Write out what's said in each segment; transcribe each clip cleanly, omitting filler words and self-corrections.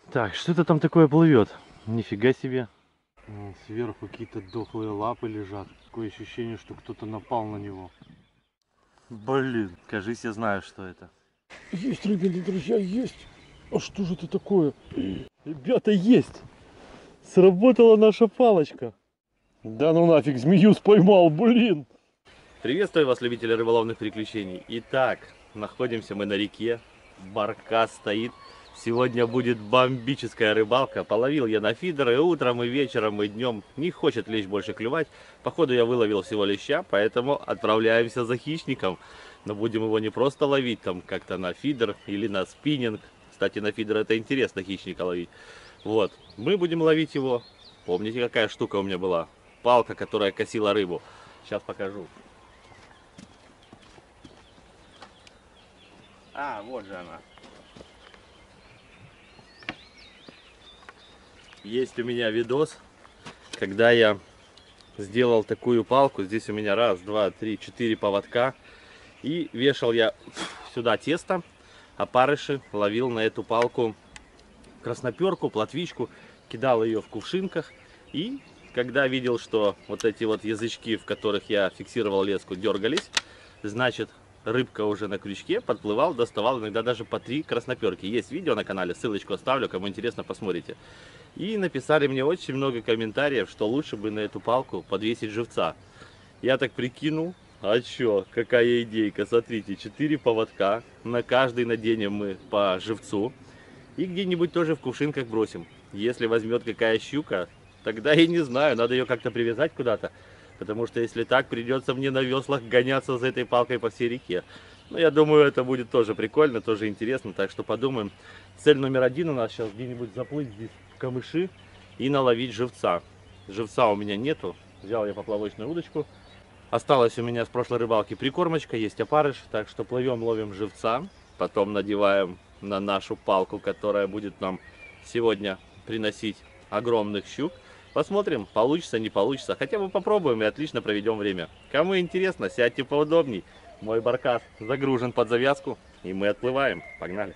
Так, что это там такое плывет? Нифига себе. Сверху какие-то дохлые лапы лежат. Такое ощущение, что кто-то напал на него. Блин, кажись, я знаю, что это. Есть, рыбины, друзья, есть. А что же это такое? Ребята, есть. Сработала наша палочка. Да ну нафиг, змею поймал, блин. Приветствую вас, любители рыболовных приключений. Итак, находимся мы на реке. Баркас стоит. Сегодня будет бомбическая рыбалка. Половил я на фидер и утром, и вечером, и днем. Не хочет лещ больше клевать. Походу я выловил всего леща, поэтому отправляемся за хищником. Но будем его не просто ловить там как-то на фидер или на спиннинг. Кстати, на фидер это интересно хищника ловить. Вот, мы будем ловить его. Помните, какая штука у меня была? Палка, которая косила рыбу. Сейчас покажу. А, вот же она. Есть у меня видос, когда я сделал такую палку. Здесь у меня раз, два, три, четыре поводка. И вешал я сюда тесто, опарыши, ловил на эту палку красноперку, плотвичку, кидал ее в кувшинках. И когда видел, что вот эти вот язычки, в которых я фиксировал леску, дергались, значит, рыбка уже на крючке, подплывал, доставал иногда даже по 3 красноперки. Есть видео на канале, ссылочку оставлю, кому интересно, посмотрите. И написали мне очень много комментариев, что лучше бы на эту палку подвесить живца. Я так прикинул, а чё, какая идейка, смотрите, 4 поводка, на каждый наденем мы по живцу. И где-нибудь тоже в кувшинках бросим. Если возьмет какая щука, тогда я не знаю, надо ее как-то привязать куда-то. Потому что если так, придется мне на веслах гоняться за этой палкой по всей реке. Но я думаю, это будет тоже прикольно, тоже интересно. Так что подумаем. Цель номер один у нас сейчас где-нибудь заплыть здесь в камыши и наловить живца. Живца у меня нету. Взял я поплавочную удочку. Осталась у меня с прошлой рыбалки прикормочка, есть опарыш. Так что плывем, ловим живца. Потом надеваем на нашу палку, которая будет нам сегодня приносить огромных щук. Посмотрим, получится, не получится. Хотя бы попробуем и отлично проведем время. Кому интересно, сядьте поудобней. Мой баркас загружен под завязку, и мы отплываем. Погнали!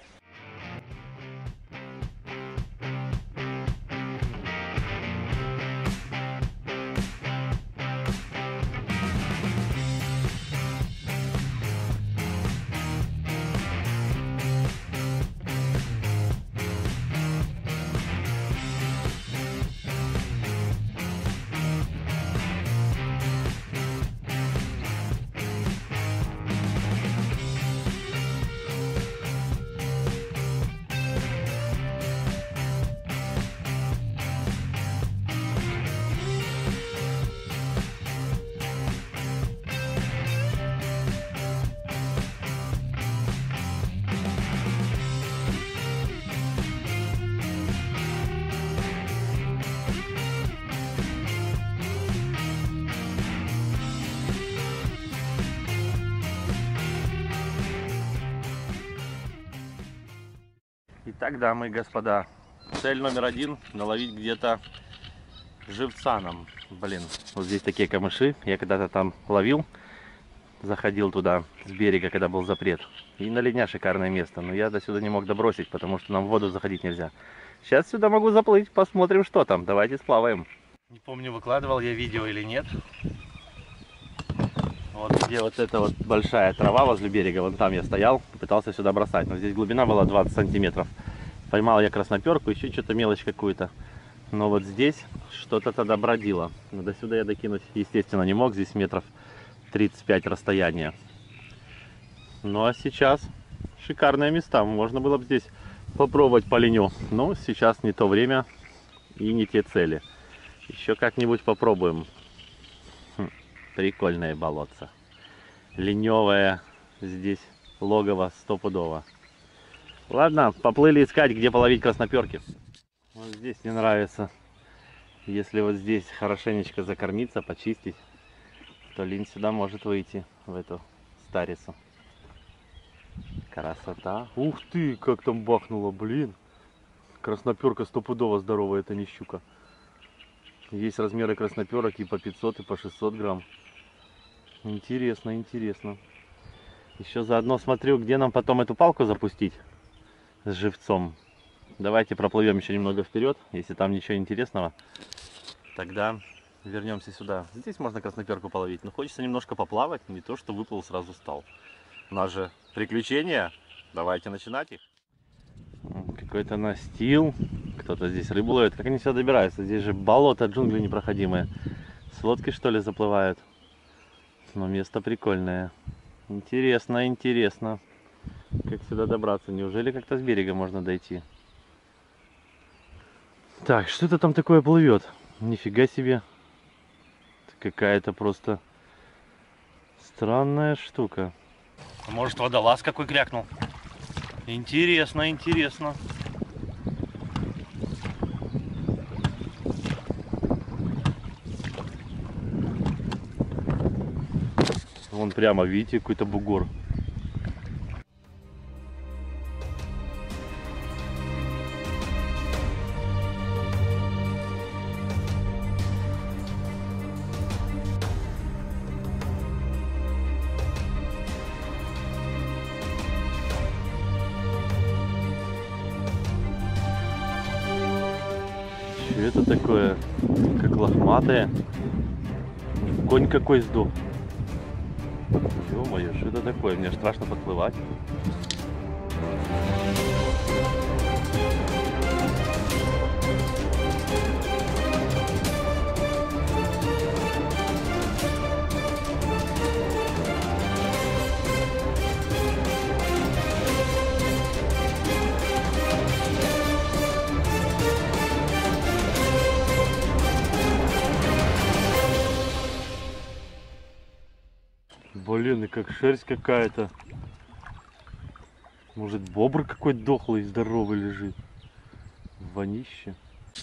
Итак, дамы и господа, цель номер один — наловить где-то живца нам. Блин, вот здесь такие камыши. Я когда-то там ловил, заходил туда с берега, когда был запрет. И на ледня шикарное место. Но я до сюда не мог добросить, потому что нам в воду заходить нельзя. Сейчас сюда могу заплыть, посмотрим, что там. Давайте сплаваем. Не помню, выкладывал я видео или нет. Вот где вот эта вот большая трава возле берега, вон там я стоял, пытался сюда бросать. Но здесь глубина была 20 сантиметров. Поймал я красноперку, еще что-то мелочь какую-то. Но вот здесь что-то тогда бродило. Но до сюда я докинуть, естественно, не мог. Здесь метров 35 расстояния. Ну а сейчас шикарные места. Можно было бы здесь попробовать по леню. Но сейчас не то время и не те цели. Еще как-нибудь попробуем. Прикольное болотце. Леневое здесь логово стопудово. Ладно, поплыли искать, где половить красноперки. Вот здесь мне нравится. Если вот здесь хорошенечко закормиться, почистить, то линь сюда может выйти, в эту старицу. Красота. Ух ты, как там бахнуло, блин. Красноперка стопудово здоровая, это не щука. Есть размеры красноперок и по 500, и по 600 грамм. Интересно, интересно. Еще заодно смотрю, где нам потом эту палку запустить с живцом. Давайте проплывем еще немного вперед. Если там ничего интересного, тогда вернемся сюда. Здесь можно красноперку половить, но хочется немножко поплавать, не то что выплыл, сразу стал. У нас же приключения, давайте начинать их. Какой-то настил, кто-то здесь рыбу ловит. Как они сюда добираются? Здесь же болото, джунгли непроходимые. С лодки что ли заплывают? Но место прикольное. Интересно, интересно. Как сюда добраться? Неужели как-то с берега можно дойти? Так, что это там такое плывет? Нифига себе. Какая-то просто странная штука. Может, водолаз какой крякнул? Интересно, интересно. Вон прямо, видите, какой-то бугор. Что это такое? Как лохматые. Конь какой сдох. Ё-моё, что это такое? Мне страшно подплывать. Блин, и как шерсть какая-то. Может, бобр какой-то дохлый, здоровый лежит. Вонище.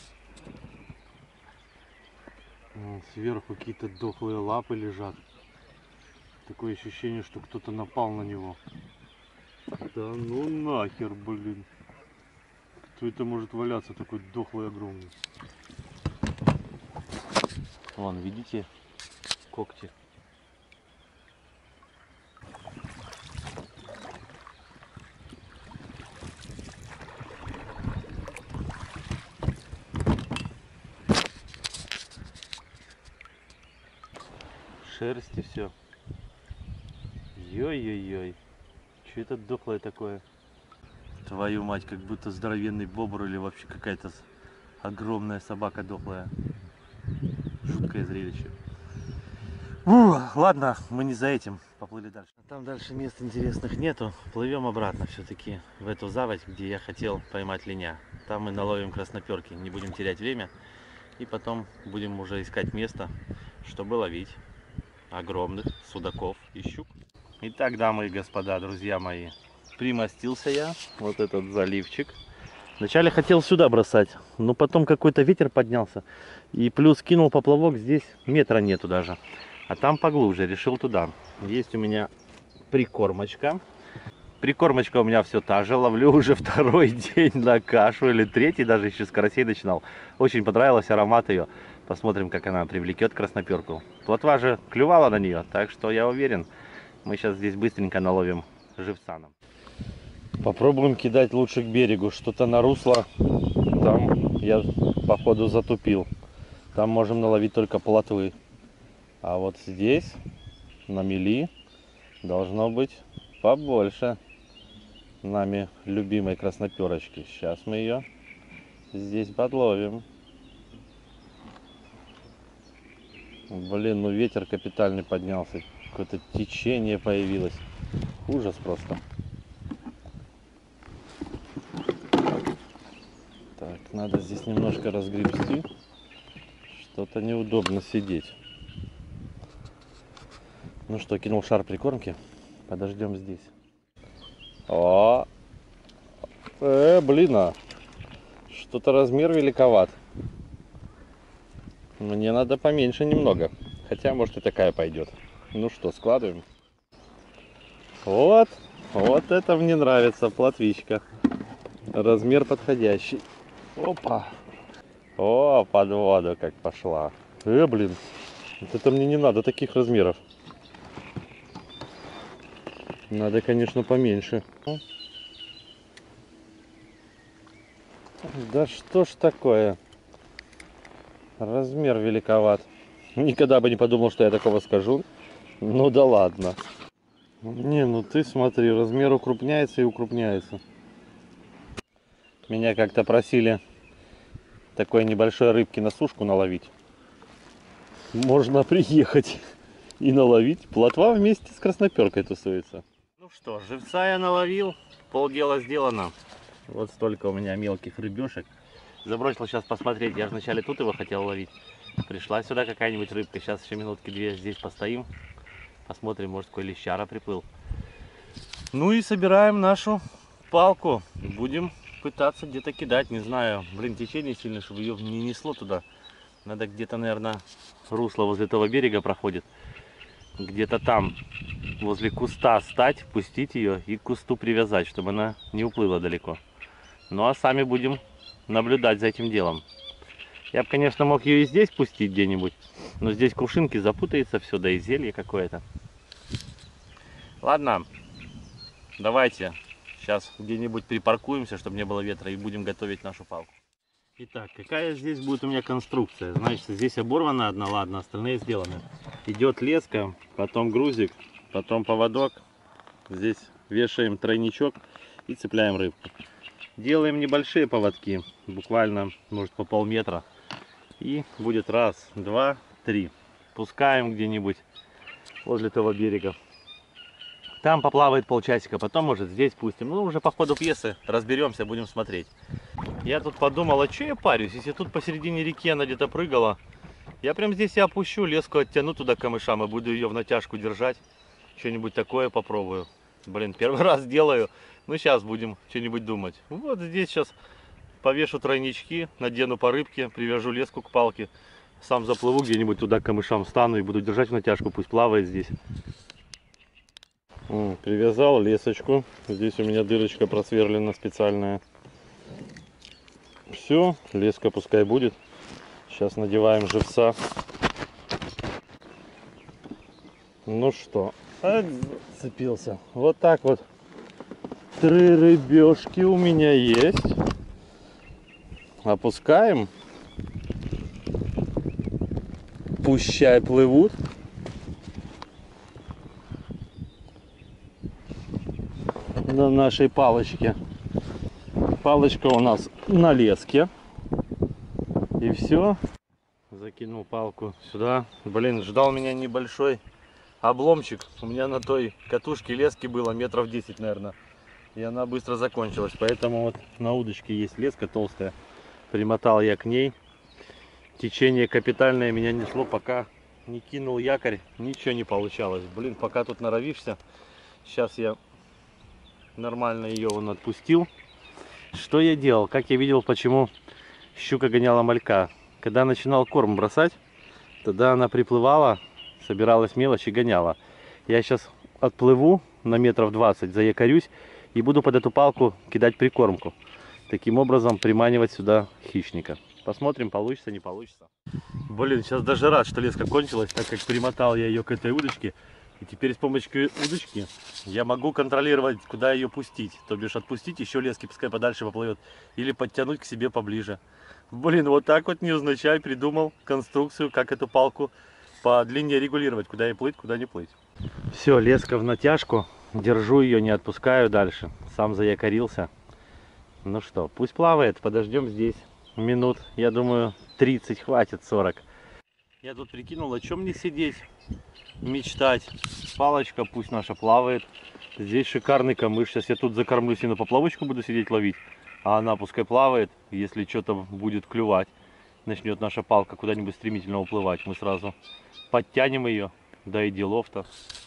Сверху какие-то дохлые лапы лежат. Такое ощущение, что кто-то напал на него. Да ну нахер, блин. Кто это может валяться, такой дохлый, огромный? Вон, видите? Когти. Шерсть и все. Ой-ой-ой. Что это дохлое такое? Твою мать, как будто здоровенный бобр или вообще какая-то огромная собака дохлая. Жуткое зрелище. Ладно, мы не за этим. Поплыли дальше. Там дальше мест интересных нету. Плывем обратно все-таки в эту заводь, где я хотел поймать линя. Там мы наловим красноперки. Не будем терять время. И потом будем уже искать место, чтобы ловить огромных судаков и щук. Итак, дамы и господа, друзья мои, примостился я, вот этот заливчик. Вначале хотел сюда бросать, но потом какой-то ветер поднялся. И плюс кинул поплавок, здесь метра нету даже. А там поглубже, решил туда. Есть у меня прикормочка. Прикормочка у меня все та же, ловлю уже второй день на кашу, или третий, даже еще с карасей начинал. Очень понравился аромат ее. Посмотрим, как она привлекет красноперку. Плотва же клювала на нее, так что я уверен, мы сейчас здесь быстренько наловим живца. Попробуем кидать лучше к берегу. Что-то на русло, там я походу затупил. Там можем наловить только плотвы. А вот здесь, на мели, должно быть побольше нами любимой красноперочки. Сейчас мы ее здесь подловим. Блин, ну ветер капитальный поднялся. Какое-то течение появилось. Ужас просто. Так, надо здесь немножко разгребсти. Что-то неудобно сидеть. Ну что, кинул шар прикормки. Подождем здесь. О! Блин, что-то размер великоват. Мне надо поменьше немного. Хотя, может, и такая пойдет. Ну что, складываем. Вот. Вот это мне нравится, плотвичка. Размер подходящий. Опа. О, под воду как пошла. Блин. Вот это мне не надо таких размеров. Надо, конечно, поменьше. Да что ж такое? Размер великоват. Никогда бы не подумал, что я такого скажу. Ну да ладно. Не, ну ты смотри, размер укрупняется и укрупняется. Меня как-то просили такой небольшой рыбки на сушку наловить. Можно приехать и наловить. Плотва вместе с красноперкой тусуется. Ну что, живца я наловил, полдела сделано. Вот столько у меня мелких рыбешек. Забросил сейчас посмотреть, я же вначале тут его хотел ловить. Пришла сюда какая-нибудь рыбка, сейчас еще минутки две здесь постоим. Посмотрим, может какой лещара приплыл. Ну и собираем нашу палку. Будем пытаться где-то кидать, не знаю. Блин, течение сильно, чтобы ее не несло туда. Надо где-то, наверное, русло возле этого берега проходит. Где-то там, возле куста стать, пустить ее и к кусту привязать, чтобы она не уплыла далеко. Ну а сами будем наблюдать за этим делом. Я бы, конечно, мог ее и здесь пустить где-нибудь, но здесь кувшинки запутается все, да и зелье какое-то. Ладно, давайте сейчас где-нибудь припаркуемся, чтобы не было ветра, и будем готовить нашу палку. Итак, какая здесь будет у меня конструкция? Значит, здесь оборвана одна, ладно, остальные сделаны. Идет леска, потом грузик, потом поводок. Здесь вешаем тройничок и цепляем рыбку. Делаем небольшие поводки, буквально, может, по полметра. И будет раз, два, три. Пускаем где-нибудь возле того берега. Там поплавает полчасика, потом, может, здесь пустим. Ну, уже по ходу пьесы разберемся, будем смотреть. Я тут подумал, а что я парюсь, если тут посередине реки она где-то прыгала. Я прям здесь и опущу, леску оттяну туда к камышам и буду ее в натяжку держать. Что-нибудь такое попробую. Блин, первый раз делаю. Ну, сейчас будем что-нибудь думать. Вот здесь сейчас повешу тройнички, надену по рыбке, привяжу леску к палке. Сам заплыву где-нибудь туда к камышам, встану и буду держать в натяжку, пусть плавает здесь. Привязал лесочку. Здесь у меня дырочка просверлена специальная. Все, леска пускай будет. Сейчас надеваем живца. Ну что, отцепился. Вот так вот. 3 рыбешки у меня есть. Опускаем. Пущай плывут. На нашей палочке. Палочка у нас на леске. И все. Закинул палку сюда. Блин, ждал меня небольшой обломчик. У меня на той катушке лески было метров 10, наверное. И она быстро закончилась. Поэтому вот на удочке есть леска толстая. Примотал я к ней. Течение капитальное меня несло, пока не кинул якорь. Ничего не получалось. Блин, пока тут норовишься. Сейчас я нормально ее вон отпустил. Что я делал? Как я видел, почему щука гоняла малька. Когда начинал корм бросать, тогда она приплывала, собиралась мелочь и гоняла. Я сейчас отплыву на метров 20, заякорюсь и буду под эту палку кидать прикормку. Таким образом приманивать сюда хищника. Посмотрим, получится, не получится. Блин, сейчас даже рад, что леска кончилась, так как примотал я ее к этой удочке. И теперь с помощью удочки я могу контролировать, куда ее пустить. То бишь отпустить еще лески, пускай подальше поплывет. Или подтянуть к себе поближе. Блин, вот так вот невзначай придумал конструкцию, как эту палку по длине регулировать. Куда ей плыть, куда не плыть. Все, леска в натяжку. Держу ее, не отпускаю дальше. Сам заякорился. Ну что, пусть плавает. Подождем здесь минут, я думаю, 30 хватит, 40. Я тут прикинул, о чем мне сидеть, мечтать. Палочка пусть наша плавает. Здесь шикарный камыш. Сейчас я тут закормлюсь и на поплавочку буду сидеть ловить. А она пускай плавает. Если что-то будет клювать, начнет наша палка куда-нибудь стремительно уплывать, мы сразу подтянем ее. Да и делов-то.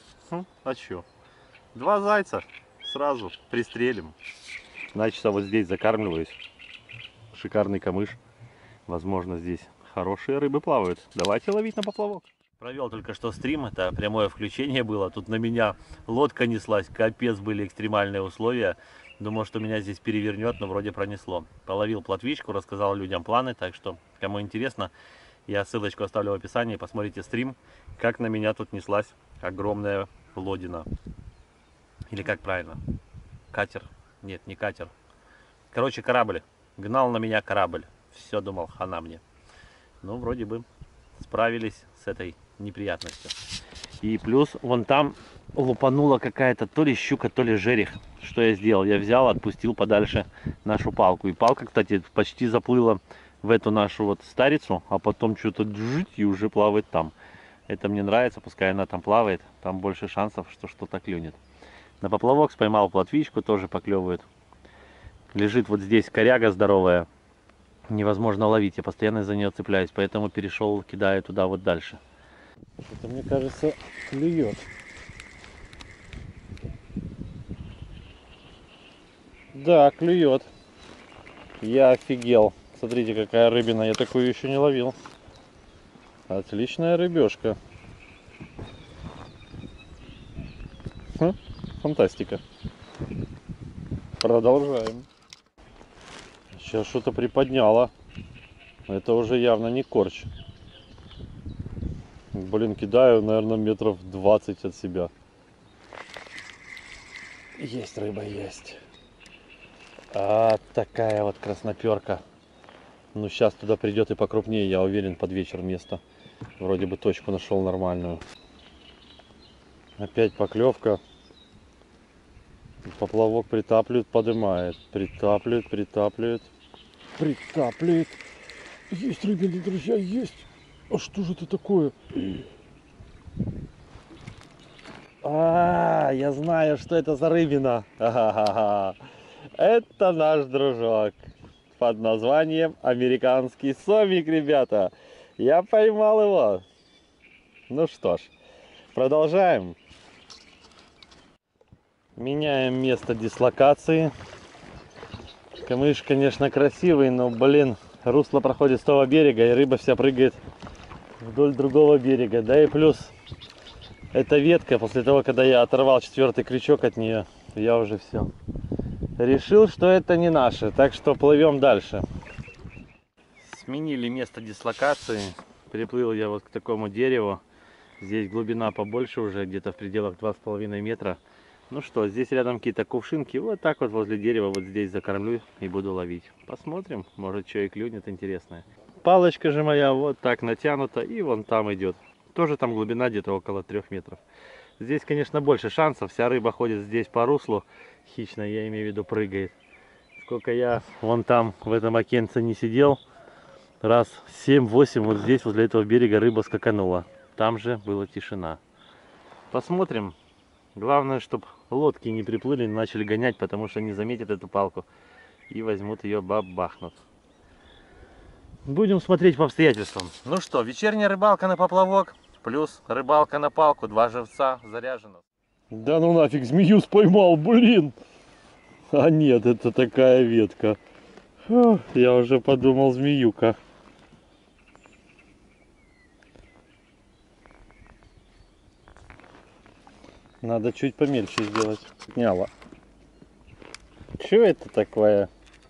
А что? 2 зайца сразу пристрелим. Значит, вот здесь закармливаюсь. Шикарный камыш. Возможно, здесь хорошие рыбы плавают. Давайте ловить на поплавок. Провел только что стрим, это прямое включение было. Тут на меня лодка неслась, капец, были экстремальные условия. Думал, что меня здесь перевернет, но вроде пронесло. Половил плотвичку, рассказал людям планы, так что, кому интересно, я ссылочку оставлю в описании. Посмотрите стрим, как на меня тут неслась огромная лодина. Или как правильно? Катер? Нет, не катер. Короче, корабль. Гнал на меня корабль. Все думал, хана мне. Ну, вроде бы справились с этой неприятностью. И плюс вон там лупанула какая-то то ли щука, то ли жерех. Что я сделал? Я взял, отпустил подальше нашу палку. И палка, кстати, почти заплыла в эту нашу вот старицу, а потом что-то джить и уже плавает там. Это мне нравится, пускай она там плавает, там больше шансов, что что-то клюнет. На поплавок поймал плотвичку, тоже поклевывает. Лежит вот здесь коряга здоровая, невозможно ловить, я постоянно за нее цепляюсь, поэтому перешел, кидаю туда вот дальше. Это, мне кажется, клюет. Да, клюет. Я офигел. Смотрите, какая рыбина, я такую еще не ловил. Отличная рыбешка. Фантастика. Продолжаем. Сейчас что-то приподняло. Это уже явно не корч. Блин, кидаю, наверное, метров 20 от себя. Есть рыба, есть. А такая вот красноперка. Ну, сейчас туда придет и покрупнее, я уверен, под вечер место. Вроде бы точку нашел нормальную. Опять поклевка. Поплавок притапливает, поднимает. Притапливает, притапливает. Притапливает. Есть, ребята, друзья, есть. А что же это такое? Я знаю, что это за рыбина. Это наш дружок под названием американский сомик, ребята. Я поймал его. Ну что ж, продолжаем. Меняем место дислокации. Камыш, конечно, красивый, но, блин, русло проходит с того берега, и рыба вся прыгает вдоль другого берега. Да и плюс, эта ветка, после того, когда я оторвал 4-й крючок от нее, я уже все решил, что это не наше, так что плывем дальше. Сменили место дислокации. Приплыл я вот к такому дереву. Здесь глубина побольше уже, где-то в пределах 2,5 метра. Ну что, здесь рядом какие-то кувшинки. Вот так вот возле дерева вот здесь закормлю и буду ловить. Посмотрим, может что и клюнет интересное. Палочка же моя вот так натянута и вон там идет. Тоже там глубина где-то около 3 метров. Здесь, конечно, больше шансов. Вся рыба ходит здесь по руслу. Хищно, я имею в виду, прыгает. Сколько я вон там в этом окенце не сидел. Раз 7-8 вот здесь возле этого берега рыба скаканула. Там же была тишина. Посмотрим. Главное, чтобы лодки не приплыли, не начали гонять, потому что не заметят эту палку и возьмут ее, бабахнут. Будем смотреть по обстоятельствам. Ну что, вечерняя рыбалка на поплавок, плюс рыбалка на палку, 2 живца заряжено. Да ну нафиг, змею поймал, блин! А нет, это такая ветка. Я уже подумал, змеюка. Надо чуть помельче сделать. Сняло. Что это такое?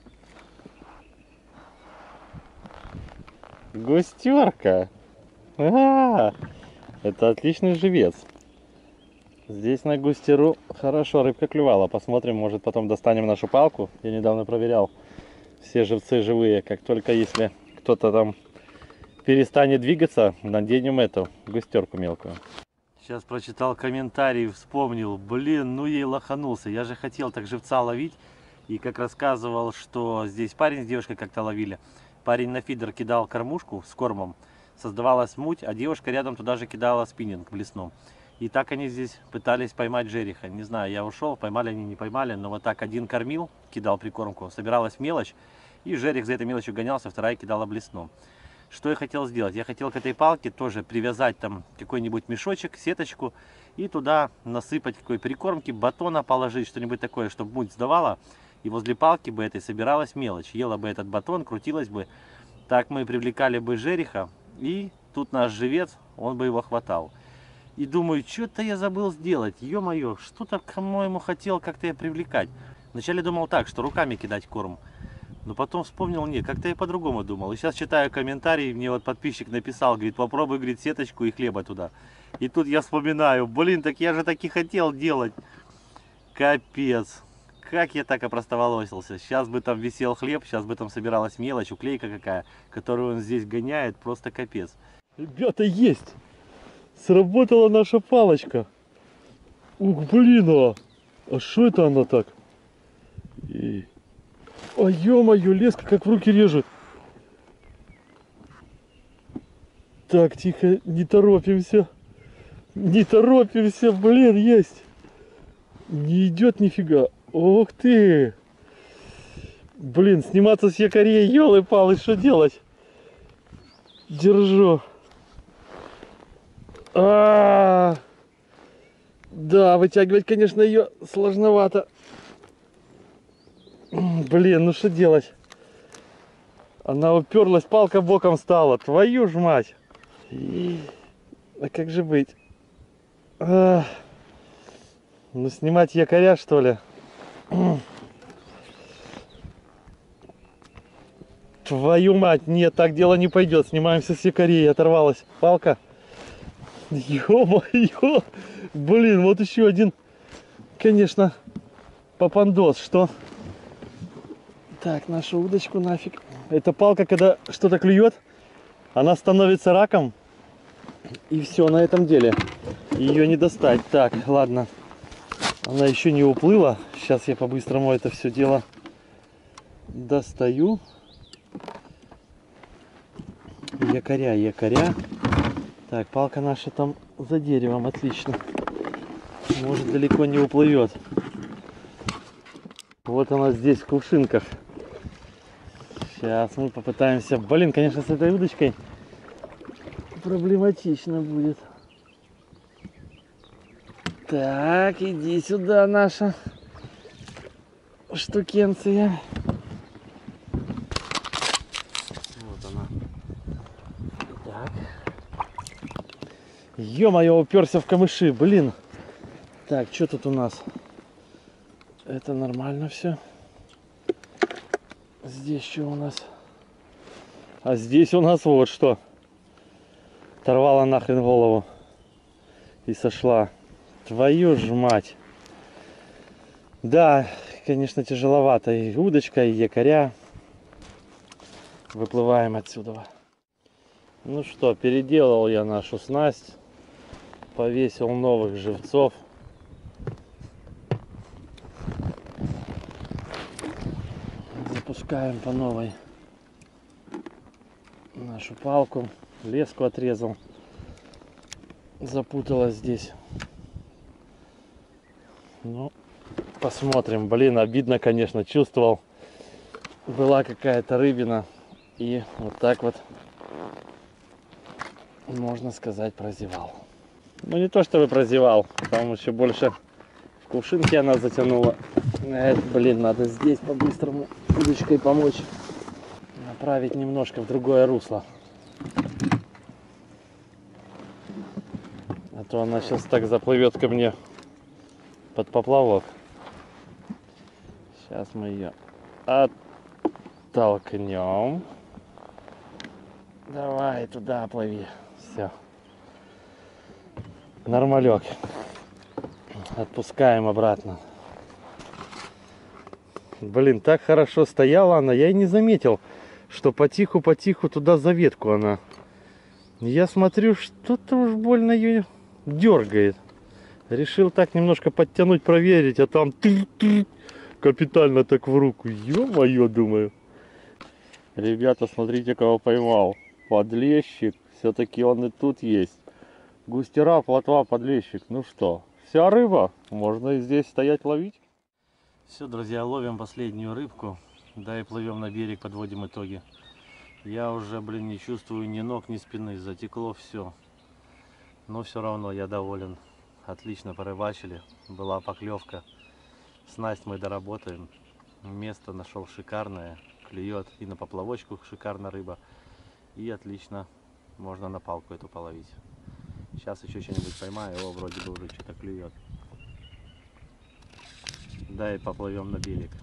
Густерка. Это отличный живец. Здесь на густеру хорошо рыбка клювала. Посмотрим, может потом достанем нашу палку. Я недавно проверял. Все живцы живые. Как только если кто-то там перестанет двигаться, наденем эту густерку мелкую. Сейчас прочитал комментарий, вспомнил, блин, ну ей лоханулся. Я же хотел так живца ловить. И как рассказывал, что здесь парень с девушкой как-то ловили. Парень на фидер кидал кормушку с кормом. Создавалась муть, а девушка рядом туда же кидала спиннинг в лесном. И так они здесь пытались поймать жереха. Не знаю, я ушел, поймали они, не поймали. Но вот так один кормил, кидал прикормку, собиралась мелочь. И жерех за этой мелочью гонялся, вторая кидала в лесном. Что я хотел сделать? Я хотел к этой палке тоже привязать там какой-нибудь мешочек, сеточку. И туда насыпать какой прикормки, батона положить, что-нибудь такое, чтобы муть сдавала. И возле палки бы этой собиралась мелочь. Ела бы этот батон, крутилась бы. Так мы привлекали бы жереха. И тут наш живец, он бы его хватал. И думаю, что-то я забыл сделать. Ё-моё, что-то, по-моему, хотел как-то я привлекать. Вначале думал так, что руками кидать корм. Но потом вспомнил, нет, как-то я по-другому думал. И сейчас читаю комментарии, мне вот подписчик написал, говорит, попробуй, говорит, сеточку и хлеба туда. И тут я вспоминаю, блин, так я же таки хотел делать. Капец. Как я так опростоволосился. Сейчас бы там висел хлеб, сейчас бы там собиралась мелочь, уклейка какая, которую он здесь гоняет, просто капец. Ребята, есть! Сработала наша палочка. Ух, блин, а что это она так? А ё-моё, леска как в руки режет. Так, тихо, не торопимся. Не торопимся, блин, есть. Не идет нифига. Ух ты. Блин, сниматься с якорей, ёлы-палы, что делать? Держу. Да, вытягивать, конечно, ее сложновато. Блин, ну что делать? Она уперлась, палка боком стала. Твою ж мать. А как же быть? Ну снимать якоря, что ли? Твою мать, нет, так дело не пойдет. Снимаемся с якорей, оторвалась палка. Ё-моё! Блин, вот еще один, конечно, попандос, что? Так, нашу удочку нафиг. Эта палка, когда что-то клюет, она становится раком. И все на этом деле. Ее не достать. Так, ладно. Она еще не уплыла. Сейчас я по-быстрому это все дело достаю. Якоря, якоря. Так, палка наша там за деревом. Отлично. Может, далеко не уплывет. Вот она здесь в кувшинках. Сейчас мы попытаемся. Блин, конечно, с этой удочкой проблематично будет. Так, иди сюда, наша штукенция. Вот она. Так. Ё-моё, уперся в камыши, блин. Так, что тут у нас? Это нормально все. Здесь что у нас? А здесь у нас вот что. Оторвала нахрен голову. И сошла. Твою ж мать. Да, конечно, тяжеловато. И удочка, и якоря. Выплываем отсюда. Ну что, переделал я нашу снасть. Повесил новых живцов. Запускаем по новой нашу палку. Леску отрезал. Запуталась здесь. Ну, посмотрим. Блин, обидно, конечно, чувствовал. Была какая-то рыбина. И вот так вот, можно сказать, прозевал. Ну, не то чтобы прозевал. Там еще больше в кувшинке она затянула. Блин, надо здесь по-быстрому удочкой помочь. Направить немножко в другое русло. А то она сейчас так заплывет ко мне под поплавок. Сейчас мы ее оттолкнем. Давай туда плыви. Все. Нормалек. Отпускаем обратно. Блин, так хорошо стояла она. Я и не заметил, что потиху-потиху туда за ветку она. Я смотрю, что-то уж больно ее дергает. Решил так немножко подтянуть, проверить, а там капитально так в руку. Ё-моё, думаю. Ребята, смотрите, кого поймал. Подлещик. Все-таки он и тут есть. Густера, плотва, подлещик. Ну что, вся рыба. Можно и здесь стоять ловить. Все, друзья, ловим последнюю рыбку. Да и плывем на берег, подводим итоги. Я уже, блин, не чувствую ни ног, ни спины. Затекло все. Но все равно я доволен. Отлично порыбачили. Была поклевка. Снасть мы доработаем. Место нашел шикарное. Клюет и на поплавочку шикарно рыба. И отлично можно на палку эту половить. Сейчас еще что-нибудь поймаю. О, вроде бы уже что-то клюет. Да и поплывем на берег.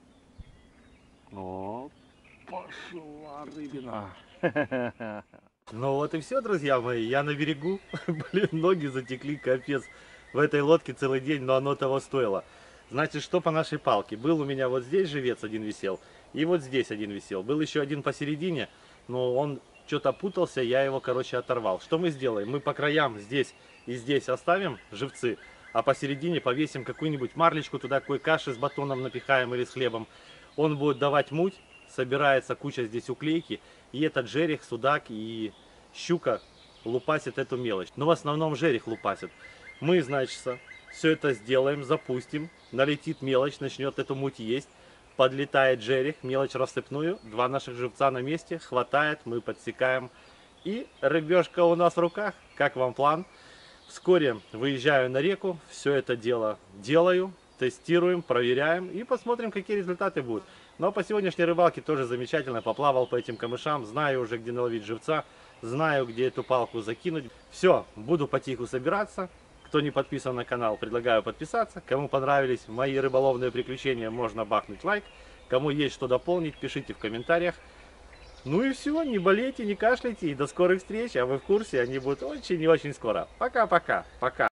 О, пошла рыбина. Ну вот и все, друзья мои, я на берегу. Блин, ноги затекли, капец. В этой лодке целый день, но оно того стоило. Значит, что по нашей палке? Был у меня вот здесь живец один висел, и вот здесь один висел. Был еще один посередине, но он что-то путался, я его, короче, оторвал. Что мы сделаем? Мы по краям здесь и здесь оставим живцы, а посередине повесим какую-нибудь марлечку, туда какой каши с батоном напихаем или с хлебом. Он будет давать муть, собирается куча здесь уклейки, и этот жерех, судак и щука лупасит эту мелочь. Но в основном жерех лупасит. Мы, значит, все это сделаем, запустим, налетит мелочь, начнет эту муть есть, подлетает жерех, мелочь рассыпную, два наших живца на месте, хватает, мы подсекаем, и рыбешка у нас в руках. Как вам план? Вскоре выезжаю на реку, все это дело делаю, тестируем, проверяем и посмотрим, какие результаты будут. Но по сегодняшней рыбалке тоже замечательно, поплавал по этим камышам, знаю уже, где наловить живца, знаю, где эту палку закинуть. Все, буду потиху собираться. Кто не подписан на канал, предлагаю подписаться. Кому понравились мои рыболовные приключения, можно бахнуть лайк. Кому есть что дополнить, пишите в комментариях. Ну и все, не болейте, не кашляйте и до скорых встреч. А вы в курсе, они будут очень и очень скоро. Пока-пока, пока.